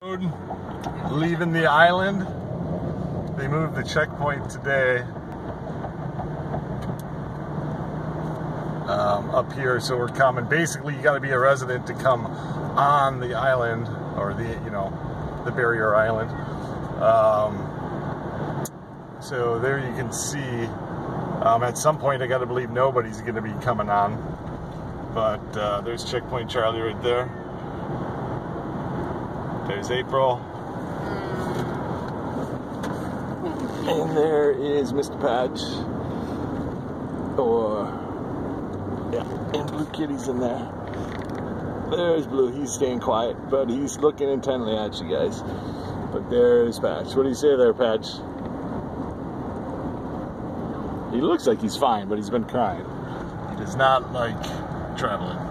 Leaving the island. They moved the checkpoint today up here, so we're coming. Basically, you got to be a resident to come on the island, or the barrier island. So there you can see. At some point, I got to believe nobody's going to be coming on, but there's Checkpoint Charlie right there. There's April. And there is Mr. Patch. And Blue Kitty's in there. There's Blue. He's staying quiet, but he's looking intently at you guys. But there's Patch. What do you say there, Patch? He looks like he's fine, but he's been crying. He does not like traveling.